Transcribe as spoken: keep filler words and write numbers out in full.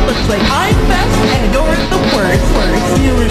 looks like I'm best and you're the worst. Worst. You